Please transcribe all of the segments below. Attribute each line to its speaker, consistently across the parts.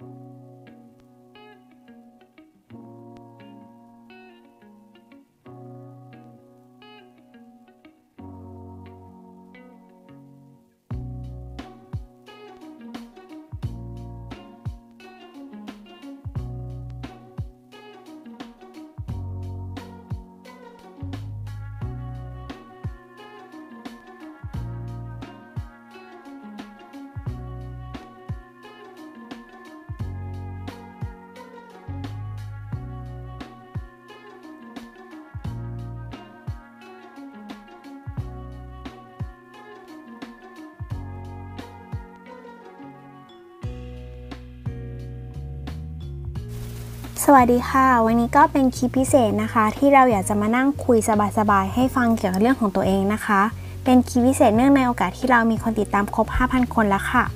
Speaker 1: สวัสดีค่ะวันนี้ก็เป็นคลิปพิเศษนะคะที่เราอยากจะมานั่งคุยสบายๆให้ฟังเกี่ยวกับเรื่องของตัวเองนะคะเป็นคลิปพิเศษเนื่องในโอกาสที่เรามีคนติดตามครบ 5,000 คนแล้วค่ะ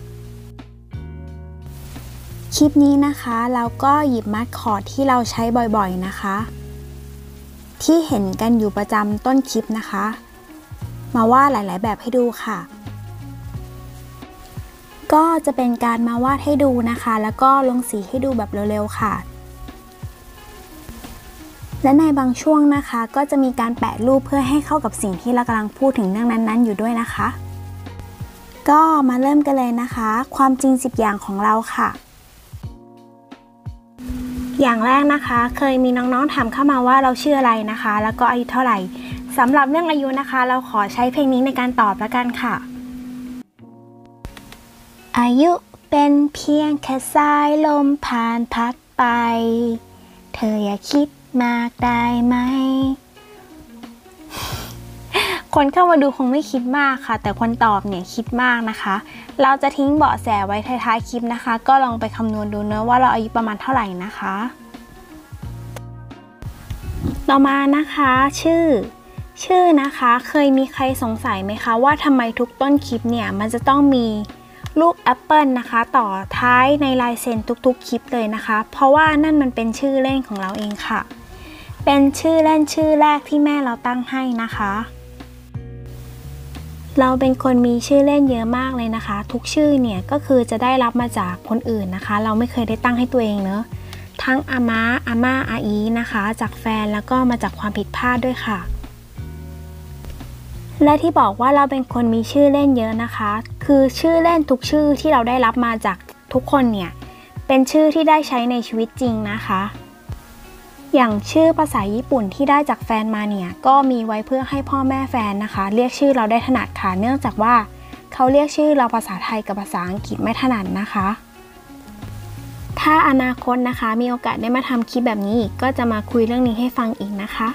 Speaker 1: คลิปนี้นะคะเราก็หยิบมาสคอตที่เราใช้บ่อยๆนะคะที่เห็นกันอยู่ประจำต้นคลิปนะคะมาวาดหลายๆแบบให้ดูค่ะก็จะเป็นการมาวาดให้ดูนะคะแล้วก็ลงสีให้ดูแบบเร็วๆค่ะและในบางช่วงนะคะก็จะมีการแปะรูปเพื่อให้เข้ากับสิ่งที่เรากำลังพูดถึงเรื่องนั้นๆอยู่ด้วยนะคะก็มาเริ่มกันเลยนะคะความจริง10อย่างของเราค่ะอย่างแรกนะคะเคยมีน้องๆถามเข้ามาว่าเราชื่ออะไรนะคะแล้วก็อายุเท่าไหร่สำหรับเรื่องอายุนะคะเราขอใช้เพลงนี้ในการตอบแล้วกันค่ะอายุเป็นเพียงแค่สายลมผ่านพัดไปเธออย่าคิดมากได้ไหม คนเข้ามาดูคงไม่คิดมากค่ะแต่คนตอบเนี่ยคิดมากนะคะเราจะทิ้งเบาะแสไว้ท้ายๆคลิปนะคะก็ลองไปคำนวณดูเนอะว่าเราอายุประมาณเท่าไหร่นะคะต่อมานะคะชื่อนะคะเคยมีใครสงสัยไหมคะว่าทำไมทุกต้นคลิปเนี่ยมันจะต้องมีลูกแอปเปิลนะคะต่อท้ายในลายเซ็นทุกๆคลิปเลยนะคะเพราะว่านั่นมันเป็นชื่อเล่นของเราเองค่ะเป็นชื่อเล่นชื่อแรกที่แม่เราตั้งให้นะคะเราเป็นคนมีชื่อเล่นเยอะมากเลยนะคะทุกชื่อเนี่ยก็คือจะได้รับมาจากคนอื่นนะคะเราไม่เคยได้ตั้งให้ตัวเองเนอะทั้งอาม้าอาม่าอาอีนะคะจากแฟนแล้วก็มาจากความผิดพลาดด้วยค่ะและที่บอกว่าเราเป็นคนมีชื่อเล่นเยอะนะคะคือชื่อเล่นทุกชื่อที่เราได้รับมาจากทุกคนเนี่ยเป็นชื่อที่ได้ใช้ในชีวิตจริงนะคะอย่างชื่อภาษาญี่ปุ่นที่ได้จากแฟนมาเนี่ยก็มีไว้เพื่อให้พ่อแม่แฟนนะคะเรียกชื่อเราได้ถนัดค่ะเนื่องจากว่าเขาเรียกชื่อเราภาษาไทยกับภาษาอังกฤษไม่ถนัดนะคะถ้าอนาคตนะคะมีโอกาสได้มาทำคลิปแบบนี้อีกก็จะมาคุยเรื่องนี้ให้ฟังอีกนะคะ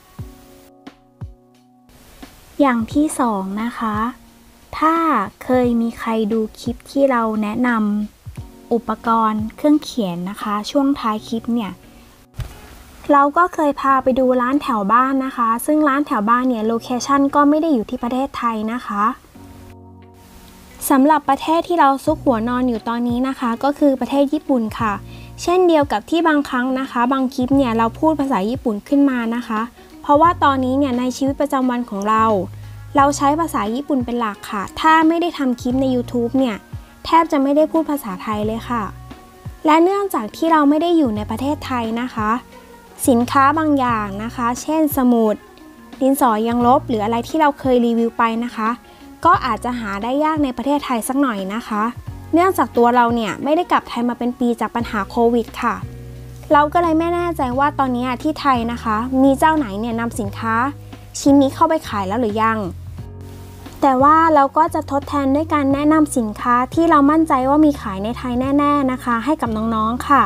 Speaker 1: อย่างที่2นะคะถ้าเคยมีใครดูคลิปที่เราแนะนำอุปกรณ์เครื่องเขียนนะคะช่วงท้ายคลิปเนี่ยเราก็เคยพาไปดูร้านแถวบ้านนะคะซึ่งร้านแถวบ้านเนี่ยโลเคชั่นก็ไม่ได้อยู่ที่ประเทศไทยนะคะสำหรับประเทศที่เราซุกหัวนอนอยู่ตอนนี้นะคะก็คือประเทศญี่ปุ่นค่ะเช่นเดียวกับที่บางครั้งนะคะบางคลิปเนี่ยเราพูดภาษาญี่ปุ่นขึ้นมานะคะเพราะว่าตอนนี้เนี่ยในชีวิตประจำวันของเราใช้ภาษาญี่ปุ่นเป็นหลักค่ะถ้าไม่ได้ทำคลิปใน YouTube เนี่ยแทบจะไม่ได้พูดภาษาไทยเลยค่ะและเนื่องจากที่เราไม่ได้อยู่ในประเทศไทยนะคะสินค้าบางอย่างนะคะเช่นสมุดดินสอยังลบหรืออะไรที่เราเคยรีวิวไปนะคะก็อาจจะหาได้ยากในประเทศไทยสักหน่อยนะคะเนื่องจากตัวเราเนี่ยไม่ได้กลับไทยมาเป็นปีจากปัญหาโควิดค่ะเราก็เลยไม่แน่ใจว่าตอนนี้ที่ไทยนะคะมีเจ้าไหนเนี่ยนำสินค้าชิ้นนี้เข้าไปขายแล้วหรือยังแต่ว่าเราก็จะทดแทนด้วยการแนะนำสินค้าที่เรามั่นใจว่ามีขายในไทยแน่ๆนะคะให้กับน้องๆค่ะ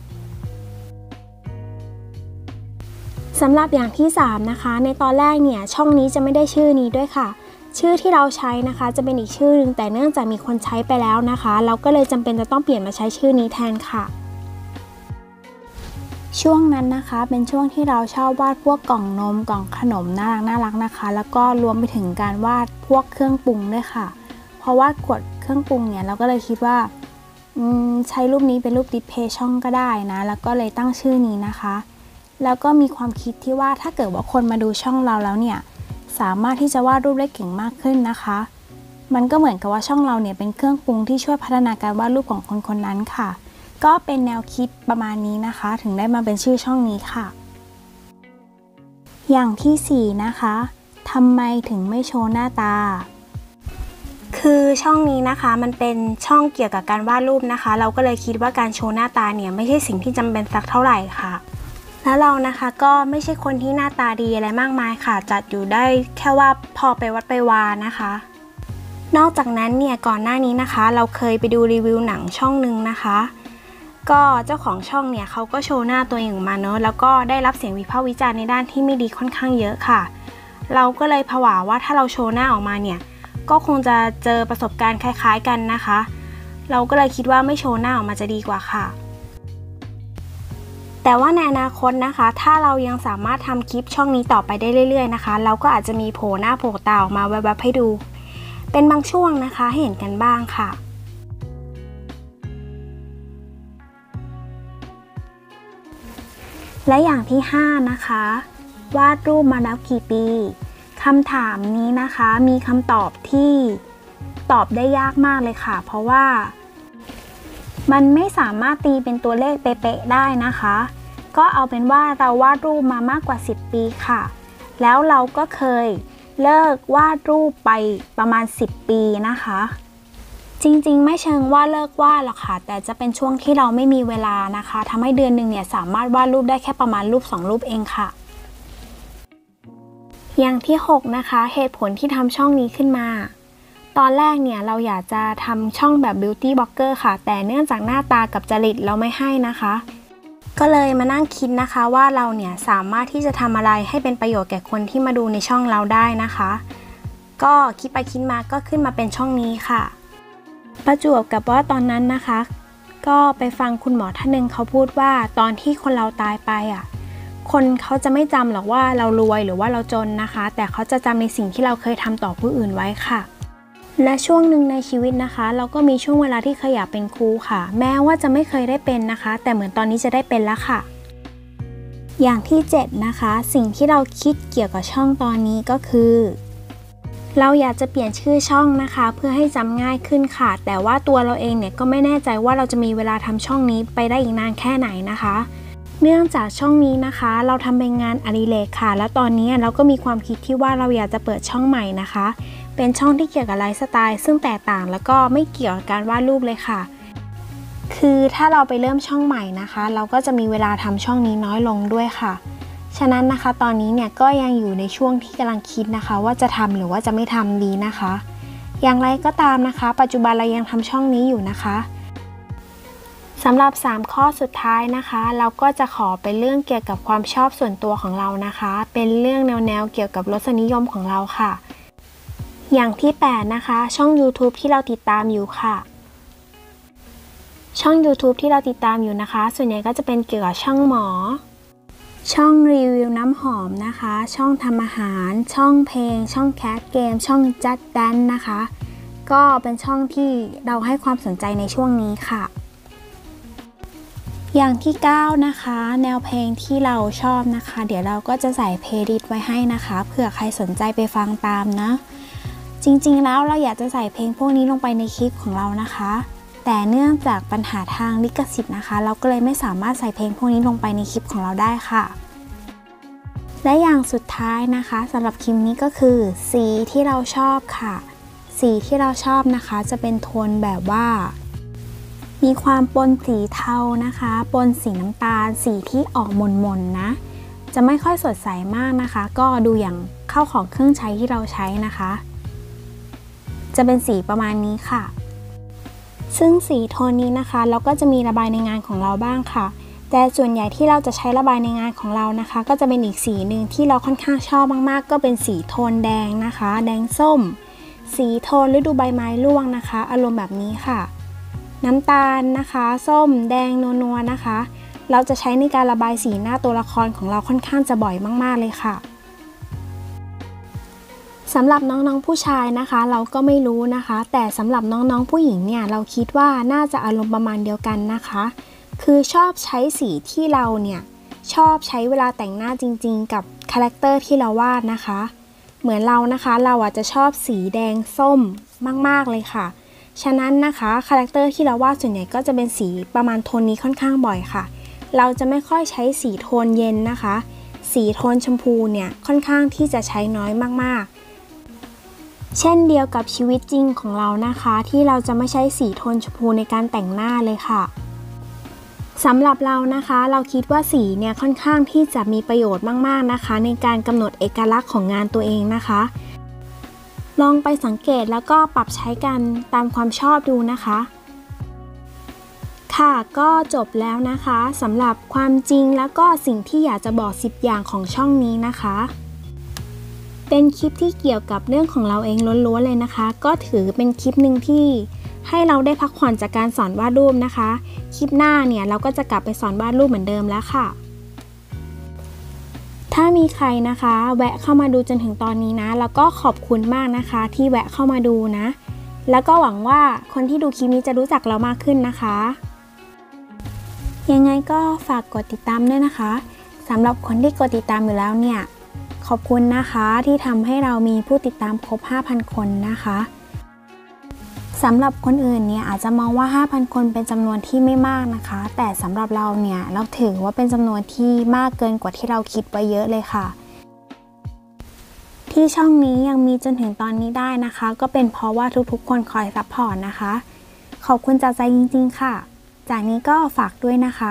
Speaker 1: สำหรับอย่างที่3นะคะในตอนแรกเนี่ยช่องนี้จะไม่ได้ชื่อนี้ด้วยค่ะชื่อที่เราใช้นะคะจะเป็นอีกชื่อนึงแต่เนื่องจากมีคนใช้ไปแล้วนะคะเราก็เลยจำเป็นจะต้องเปลี่ยนมาใช้ชื่อนี้แทนค่ะช่วงนั้นนะคะเป็นช่วงที่เราชอบวาดพวกกล่องนมกล่องขนมน่ารักนะคะแล้วก็รวมไปถึงการวาดพวกเครื่องปรุงด้วยค่ะพอวาดขวดเครื่องปรุงเนี่ยเราก็เลยคิดว่าใช้รูปนี้เป็นรูปดิสเพย์ช่องก็ได้นะแล้วก็เลยตั้งชื่อนี้นะคะแล้วก็มีความคิดที่ว่าถ้าเกิดว่าคนมาดูช่องเราแล้วเนี่ยสามารถที่จะวาดรูปได้เก่งมากขึ้นนะคะมันก็เหมือนกับว่าช่องเราเนี่ยเป็นเครื่องปรุงที่ช่วยพัฒนาการวาดรูปของคนคนนั้นค่ะก็เป็นแนวคิดประมาณนี้นะคะถึงได้มาเป็นชื่อช่องนี้ค่ะอย่างที่4นะคะทำไมถึงไม่โชว์หน้าตาคือช่องนี้นะคะมันเป็นช่องเกี่ยวกับการวาดรูปนะคะเราก็เลยคิดว่าการโชว์หน้าตาเนี่ยไม่ใช่สิ่งที่จำเป็นสักเท่าไหร่ค่ะแล้วเรานะคะก็ไม่ใช่คนที่หน้าตาดีอะไรมากมายค่ะจัดอยู่ได้แค่ว่าพอไปวัดไปวานะคะนอกจากนั้นเนี่ยก่อนหน้านี้นะคะเราเคยไปดูรีวิวหนังช่องหนึ่งนะคะก็เจ้าของช่องเนี่ยเขาก็โชว์หน้าตัวเองออกมาเนอะแล้วก็ได้รับเสียงวิพากษ์วิจารณ์ในด้านที่ไม่ดีค่อนข้างเยอะค่ะเราก็เลยผวาว่าถ้าเราโชว์หน้าออกมาเนี่ยก็คงจะเจอประสบการณ์คล้ายๆกันนะคะเราก็เลยคิดว่าไม่โชว์หน้าออกมาจะดีกว่าค่ะแต่ว่าในอนาคตนะคะถ้าเรายังสามารถทำคลิปช่องนี้ต่อไปได้เรื่อยๆนะคะเราก็อาจจะมีโผล่หน้าโผล่ตาออกมาแวบๆให้ดูเป็นบางช่วงนะคะให้เห็นกันบ้างค่ะและอย่างที่5นะคะวาดรูปมาแล้วกี่ปีคำถามนี้นะคะมีคำตอบที่ตอบได้ยากมากเลยค่ะเพราะว่ามันไม่สามารถตีเป็นตัวเลขเป๊ะๆได้นะคะก็เอาเป็นว่าเราวาดรูปมามากกว่า10ปีค่ะแล้วเราก็เคยเลิกวาดรูปไปประมาณ10ปีนะคะจริงๆไม่เชิงว่าเลิกวาดหรอกค่ะแต่จะเป็นช่วงที่เราไม่มีเวลานะคะทำให้เดือนหนึ่งเนี่ยสามารถวาดรูปได้แค่ประมาณรูป2รูปเองค่ะอย่างที่6นะคะเหตุผลที่ทำช่องนี้ขึ้นมาตอนแรกเนี่ยเราอยากจะทำช่องแบบ Beauty Blogger ค่ะแต่เนื่องจากหน้าตากับจริตเราไม่ให้นะคะก็เลยมานั่งคิดนะคะว่าเราเนี่ยสามารถที่จะทำอะไรให้เป็นประโยชน์แก่คนที่มาดูในช่องเราได้นะคะก็คิดไปคิดมาก็ขึ้นมาเป็นช่องนี้ค่ะประจวบกับว่าตอนนั้นนะคะก็ไปฟังคุณหมอท่านหนึ่งเขาพูดว่าตอนที่คนเราตายไปคนเขาจะไม่จำหรอกว่าเรารวยหรือว่าเราจนนะคะแต่เขาจะจำในสิ่งที่เราเคยทำต่อผู้อื่นไว้ค่ะและช่วงหนึ่งในชีวิตนะคะเราก็มีช่วงเวลาที่เคยอยากเป็นครูค่ะแม้ว่าจะไม่เคยได้เป็นนะคะแต่เหมือนตอนนี้จะได้เป็นแล้วค่ะอย่างที่7นะคะสิ่งที่เราคิดเกี่ยวกับช่องตอนนี้ก็คือเราอยากจะเปลี่ยนชื่อช่องนะคะเพื่อให้จำง่ายขึ้นค่ะแต่ว่าตัวเราเองเนี่ยก็ไม่แน่ใจว่าเราจะมีเวลาทำช่องนี้ไปได้อีกนานแค่ไหนนะคะเนื่องจากช่องนี้นะคะเราทำเป็นงานอดิเรกค่ะแล้วตอนนี้เราก็มีความคิดที่ว่าเราอยากจะเปิดช่องใหม่นะคะเป็นช่องที่เกี่ยวกับไลฟ์สไตล์ซึ่งแตกต่างแล้วก็ไม่เกี่ยวกับการวาดรูปเลยค่ะคือถ้าเราไปเริ่มช่องใหม่นะคะเราก็จะมีเวลาทำช่องนี้น้อยลงด้วยค่ะฉะนั้นนะคะตอนนี้เนี่ยก็ยังอยู่ในช่วงที่กำลังคิดนะคะว่าจะทำหรือว่าจะไม่ทำดีนะคะอย่างไรก็ตามนะคะปัจจุบันเรายังทำช่องนี้อยู่นะคะสำหรับ3ข้อสุดท้ายนะคะเราก็จะขอเป็นเรื่องเกี่ยวกับความชอบส่วนตัวของเรานะคะเป็นเรื่องแนวเกี่ยวกับรสนิยมของเราค่ะอย่างที่8นะคะช่อง YouTube ที่เราติดตามอยู่ค่ะช่อง YouTube ที่เราติดตามอยู่นะคะส่วนใหญ่ก็จะเป็นเกี่ยวกับช่องหมอช่องรีวิวน้ำหอมนะคะช่องทำอาหารช่องเพลงช่องแคสเกมช่องจัดแดนนะคะก็เป็นช่องที่เราให้ความสนใจในช่วงนี้ค่ะอย่างที่9นะคะแนวเพลงที่เราชอบนะคะเดี๋ยวเราก็จะใส่เพลย์ลิสต์ไว้ให้นะคะเผื่อใครสนใจไปฟังตามนะจริงๆแล้วเราอยากจะใส่เพลงพวกนี้ลงไปในคลิปของเรานะคะแต่เนื่องจากปัญหาทางลิขสิทธิ์นะคะเราก็เลยไม่สามารถใส่เพลงพวกนี้ลงไปในคลิปของเราได้ค่ะและอย่างสุดท้ายนะคะสำหรับคลิปนี้ก็คือสีที่เราชอบค่ะสีที่เราชอบนะคะจะเป็นโทนแบบว่ามีความปนสีเทานะคะปนสีน้ำตาลสีที่ออกหม่นๆนะจะไม่ค่อยสดใสมากนะคะก็ดูอย่างเข้าของเครื่องใช้ที่เราใช้นะคะจะเป็นสีประมาณนี้ค่ะซึ่งสีโทนนี้นะคะเราก็จะมีระบายในงานของเราบ้างค่ะแต่ส่วนใหญ่ที่เราจะใช้ระบายในงานของเรานะคะก็จะเป็นอีกสีหนึ่งที่เราค่อนข้างชอบมากๆก็เป็นสีโทนแดงนะคะแดงส้มสีโทนฤดูใบไม้ร่วงนะคะอารมณ์แบบนี้ค่ะน้ำตาลนะคะส้มแดงนัวๆนะคะเราจะใช้ในการระบายสีหน้าตัวละครของเราค่อนข้างจะบ่อยมากๆเลยค่ะสำหรับน้องๆผู้ชายนะคะเราก็ไม่รู้นะคะแต่สำหรับน้องๆผู้หญิงเนี่ยเราคิดว่าน่าจะอารมณ์ประมาณเดียวกันนะคะคือชอบใช้สีที่เราเนี่ยชอบใช้เวลาแต่งหน้าจริงๆกับคาแรคเตอร์ที่เราวาดนะคะเหมือนเรานะคะเราอาจจะชอบสีแดงส้มมากๆเลยค่ะฉะนั้นนะคะคาแรคเตอร์ที่เราวาดส่วนใหญ่ก็จะเป็นสีประมาณโทนนี้ค่อนข้างบ่อยค่ะเราจะไม่ค่อยใช้สีโทนเย็นนะคะสีโทนชมพูเนี่ยค่อนข้างที่จะใช้น้อยมากๆเช่นเดียวกับชีวิตจริงของเรานะคะที่เราจะไม่ใช้สีโทนชมพูในการแต่งหน้าเลยค่ะสำหรับเรานะคะเราคิดว่าสีเนี่ยค่อนข้างที่จะมีประโยชน์มากๆนะคะในการกำหนดเอกลักษณ์ของงานตัวเองนะคะลองไปสังเกตแล้วก็ปรับใช้กันตามความชอบดูนะคะค่ะก็จบแล้วนะคะสำหรับความจริงแล้วก็สิ่งที่อยากจะบอก10อย่างของช่องนี้นะคะเป็นคลิปที่เกี่ยวกับเรื่องของเราเองล้วนๆเลยนะคะก็ถือเป็นคลิปหนึ่งที่ให้เราได้พักผ่อนจากการสอนวาดรูปนะคะคลิปหน้าเนี่ยเราก็จะกลับไปสอนวาดรูปเหมือนเดิมแล้วค่ะถ้ามีใครนะคะแวะเข้ามาดูจนถึงตอนนี้นะแล้วก็ขอบคุณมากนะคะที่แวะเข้ามาดูนะแล้วก็หวังว่าคนที่ดูคลิปนี้จะรู้จักเรามากขึ้นนะคะยังไงก็ฝากกดติดตามด้วยนะคะสำหรับคนที่กดติดตามอยู่แล้วเนี่ยขอบคุณนะคะที่ทำให้เรามีผู้ติดตามครบ 5,000 คนนะคะสำหรับคนอื่นเนี่ยอาจจะมองว่า 5,000 คนเป็นจำนวนที่ไม่มากนะคะแต่สำหรับเราเนี่ยเราถือว่าเป็นจำนวนที่มากเกินกว่าที่เราคิดไว้เยอะเลยค่ะที่ช่องนี้ยังมีจนถึงตอนนี้ได้นะคะก็เป็นเพราะว่าทุกๆคนคอยซัพพอร์ตนะคะขอบคุณจากใจจริงๆค่ะจากนี้ก็ฝากด้วยนะคะ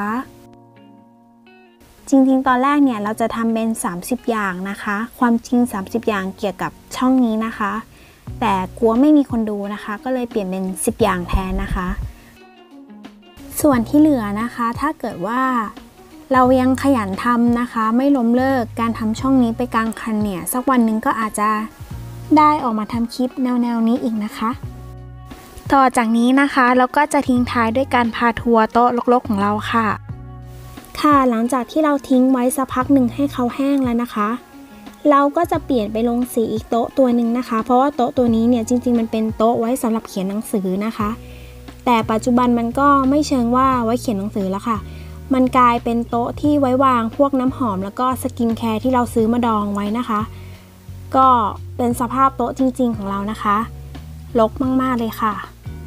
Speaker 1: จริงๆตอนแรกเนี่ยเราจะทำเป็น30อย่างนะคะความจริง30อย่างเกี่ยวกับช่องนี้นะคะแต่กลัวไม่มีคนดูนะคะก็เลยเปลี่ยนเป็น10อย่างแทนนะคะส่วนที่เหลือนะคะถ้าเกิดว่าเรายังขยันทำนะคะไม่ล้มเลิกการทำช่องนี้ไปกลางคันเนี่ยสักวันหนึ่งก็อาจจะได้ออกมาทำคลิปแนวนี้อีกนะคะต่อจากนี้นะคะเราก็จะทิ้งท้ายด้วยการพาทัวร์โต๊ะรกๆของเราค่ะหลังจากที่เราทิ้งไว้สักพักหนึ่งให้เขาแห้งแล้วนะคะเราก็จะเปลี่ยนไปลงสีอีกโต๊ะตัวหนึ่งนะคะเพราะว่าโต๊ะตัวนี้เนี่ยจริงๆมันเป็นโต๊ะไว้สำหรับเขียนหนังสือนะคะแต่ปัจจุบันมันก็ไม่เชิงว่าไว้เขียนหนังสือแล้วค่ะมันกลายเป็นโต๊ะที่ไว้วางพวกน้ำหอมแล้วก็สกินแคร์ที่เราซื้อมาดองไว้นะคะก็เป็นสภาพโต๊ะจริงๆของเรานะคะรกมากๆเลยค่ะ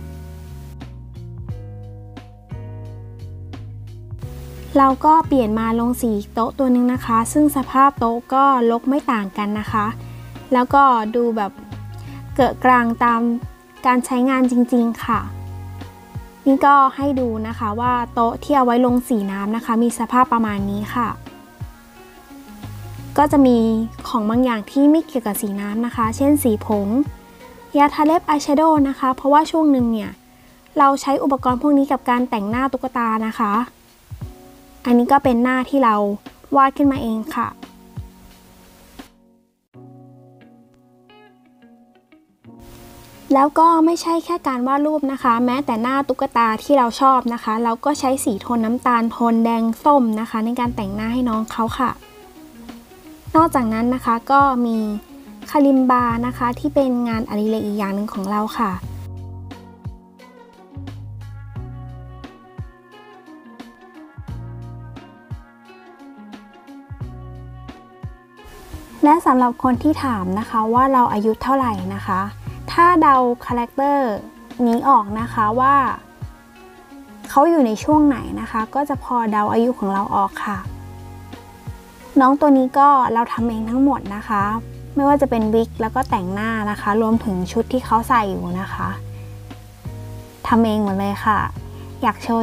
Speaker 1: เราก็เปลี่ยนมาลงสีโต๊ะตัวนึงนะคะซึ่งสภาพโต๊ะก็รกไม่ต่างกันนะคะแล้วก็ดูแบบเกอะกลางตามการใช้งานจริงๆค่ะนี่ก็ให้ดูนะคะว่าโต๊ะที่เอาไว้ลงสีน้ำนะคะมีสภาพประมาณนี้ค่ะก็จะมีของบางอย่างที่ไม่เกี่ยวกับสีน้ำนะคะเช่นสีผงยาทาเล็บอายแชโดว์นะคะเพราะว่าช่วงหนึ่งเนี่ยเราใช้อุปกรณ์พวกนี้กับการแต่งหน้าตุ๊กตานะคะอันนี้ก็เป็นหน้าที่เราวาดขึ้นมาเองค่ะแล้วก็ไม่ใช่แค่การวาดรูปนะคะแม้แต่หน้าตุ๊กตาที่เราชอบนะคะเราก็ใช้สีโทนน้ำตาลโทนแดงส้มนะคะในการแต่งหน้าให้น้องเขาค่ะนอกจากนั้นนะคะก็มีคาลิมบานะคะที่เป็นงานอดิเรกอีกอย่างหนึ่งของเราค่ะและสำหรับคนที่ถามนะคะว่าเราอายุเท่าไหร่นะคะถ้าเดาคาแรคเตอร์นี้ออกนะคะว่าเขาอยู่ในช่วงไหนนะคะก็จะพอเดาอายุของเราออกค่ะน้องตัวนี้ก็เราทำเองทั้งหมดนะคะไม่ว่าจะเป็นวิกแล้วก็แต่งหน้านะคะรวมถึงชุดที่เขาใส่อยู่นะคะทำเองหมดเลยค่ะอยากโชว์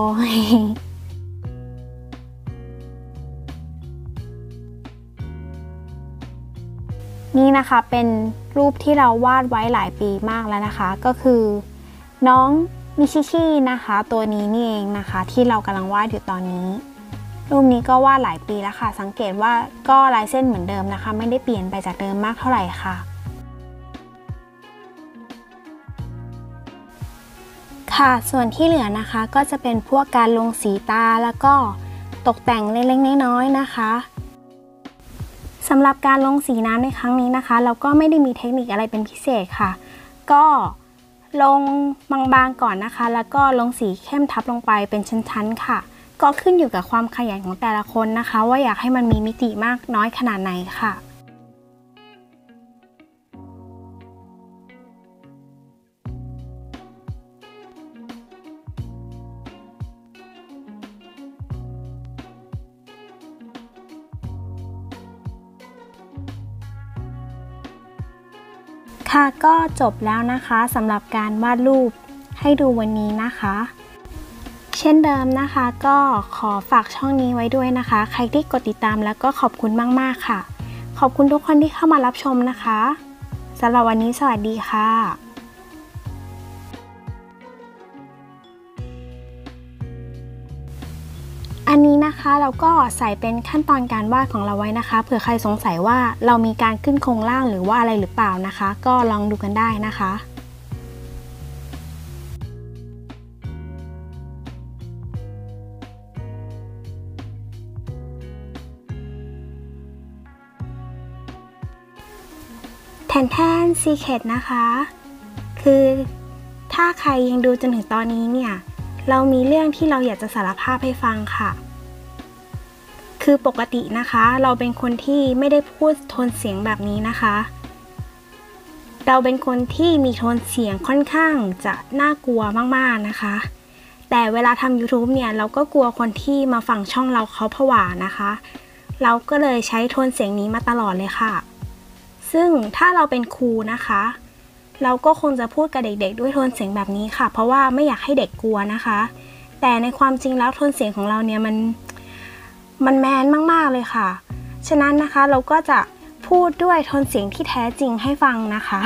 Speaker 1: นี่นะคะเป็นรูปที่เราวาดไว้หลายปีมากแล้วนะคะก็คือน้องมิชิชินะคะตัวนี้นี่เองนะคะที่เรากำลังวาดอยู่ตอนนี้รูปนี้ก็วาดหลายปีแล้วค่ะสังเกตว่าก็ลายเส้นเหมือนเดิมนะคะไม่ได้เปลี่ยนไปจากเดิมมากเท่าไหร่ค่ะส่วนที่เหลือนะคะก็จะเป็นพวกการลงสีตาแล้วก็ตกแต่งเล็กๆน้อยๆนะคะสำหรับการลงสีน้ำในครั้งนี้นะคะเราก็ไม่ได้มีเทคนิคอะไรเป็นพิเศษค่ะก็ลงบางๆก่อนนะคะแล้วก็ลงสีเข้มทับลงไปเป็นชั้นๆค่ะก็ขึ้นอยู่กับความขยันของแต่ละคนนะคะว่าอยากให้มันมีมิติมากน้อยขนาดไหนค่ะค่ะก็จบแล้วนะคะสำหรับการวาดรูปให้ดูวันนี้นะคะเช่นเดิมนะคะก็ขอฝากช่องนี้ไว้ด้วยนะคะใครที่กดติดตามแล้วก็ขอบคุณมากๆค่ะขอบคุณทุกคนที่เข้ามารับชมนะคะสำหรับวันนี้สวัสดีค่ะอันนี้นะคะเราก็ใส่เป็นขั้นตอนการวาดของเราไว้นะคะเผื่อใครสงสัยว่าเรามีการขึ้นโครงร่างหรือว่าอะไรหรือเปล่านะคะก็ลองดูกันได้นะคะแทนซีเคร็ตนะคะคือถ้าใครยังดูจนถึงตอนนี้เนี่ยเรามีเรื่องที่เราอยากจะสารภาพให้ฟังค่ะคือปกตินะคะเราเป็นคนที่ไม่ได้พูดโทนเสียงแบบนี้นะคะเราเป็นคนที่มีโทนเสียงค่อนข้างจะน่ากลัวมากๆนะคะแต่เวลาทำ YouTube เนี่ยเราก็กลัวคนที่มาฟังช่องเราเขาผวานะคะเราก็เลยใช้โทนเสียงนี้มาตลอดเลยค่ะซึ่งถ้าเราเป็นครูนะคะเราก็คงจะพูดกับเด็กๆด้วยโทนเสียงแบบนี้ค่ะเพราะว่าไม่อยากให้เด็กกลัวนะคะแต่ในความจริงแล้วโทนเสียงของเราเนี่ยมันแมนมากๆเลยค่ะฉะนั้นนะคะเราก็จะพูดด้วยโทนเสียงที่แท้จริงให้ฟังนะคะ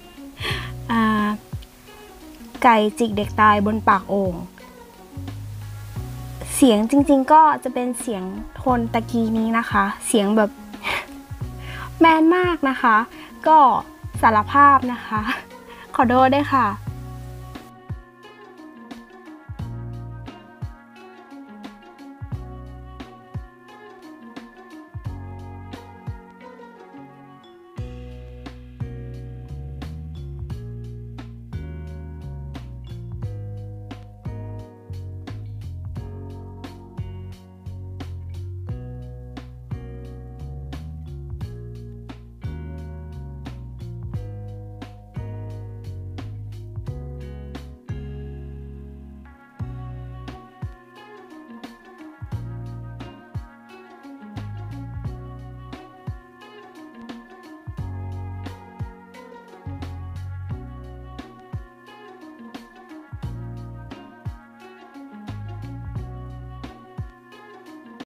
Speaker 1: ไก่จิกเด็กตายบนปากโอ่งเสียงจริงๆก็จะเป็นเสียงโทนตะกี้นี้นะคะเสียงแบบแมนมากนะคะก็สารภาพนะคะขอโทษด้วยค่ะ